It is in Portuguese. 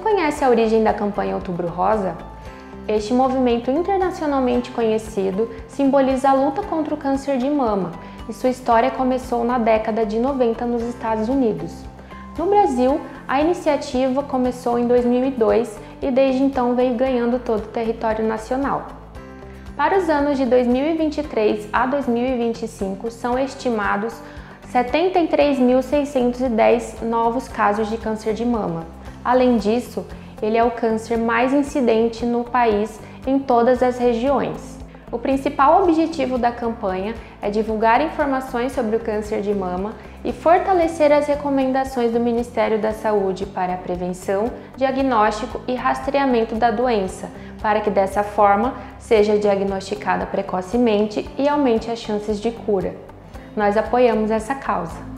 conhece a origem da campanha Outubro Rosa? Este movimento internacionalmente conhecido simboliza a luta contra o câncer de mama e sua história começou na década de 90 nos Estados Unidos. No Brasil, a iniciativa começou em 2002 e desde então veio ganhando todo o território nacional. Para os anos de 2023 a 2025, são estimados 73.610 novos casos de câncer de mama. Além disso, ele é o câncer mais incidente no país em todas as regiões. O principal objetivo da campanha é divulgar informações sobre o câncer de mama e fortalecer as recomendações do Ministério da Saúde para a prevenção, diagnóstico e rastreamento da doença, para que dessa forma seja diagnosticada precocemente e aumente as chances de cura. Nós apoiamos essa causa.